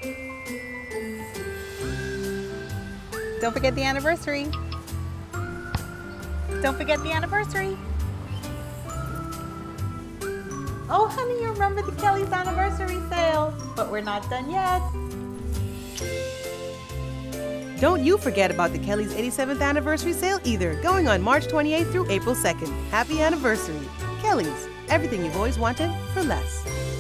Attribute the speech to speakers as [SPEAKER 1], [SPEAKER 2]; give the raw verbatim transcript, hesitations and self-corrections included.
[SPEAKER 1] Don't forget the anniversary. Don't forget the anniversary. Oh, honey, you remember the Kelly's anniversary sale, but we're not done yet.
[SPEAKER 2] Don't you forget about the Kelly's eighty-seventh anniversary sale either, going on March twenty-eighth through April second. Happy anniversary. Kelly's, everything you've always wanted for less.